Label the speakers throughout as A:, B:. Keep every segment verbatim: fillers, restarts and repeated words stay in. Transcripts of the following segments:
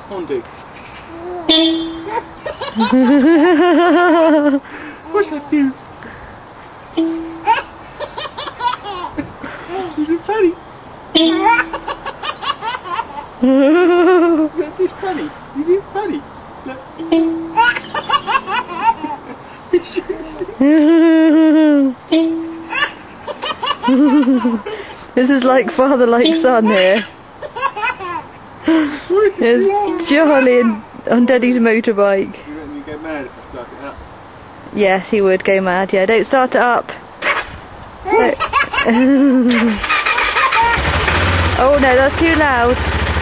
A: on, do. What's that do? Is it funny? Is that just funny? Is it funny? Look.
B: This is like father like son here. There's Charlie on Daddy's motorbike.
A: You reckon you'd go mad if I start it up?
B: Yes, he would go mad. Yeah, don't start it up. Don't. Oh no, that's too loud.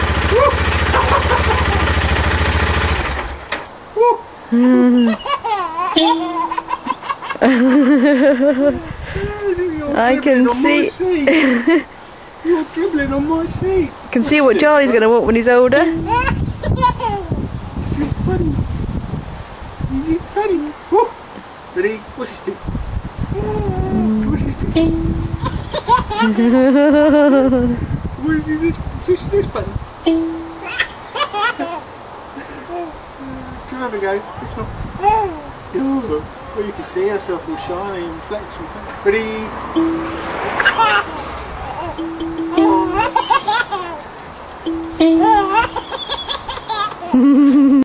B: I can see.
A: You're dribbling on my seat.
B: I can see what Charlie's going to want when he's older.
A: Is it funny? Is it funny? Woo. Ready? What's his stick? What's his stick? Where's this? This this button? Do you have a go? This one? Oh, well, you can see yourself all shiny and reflection. Ready?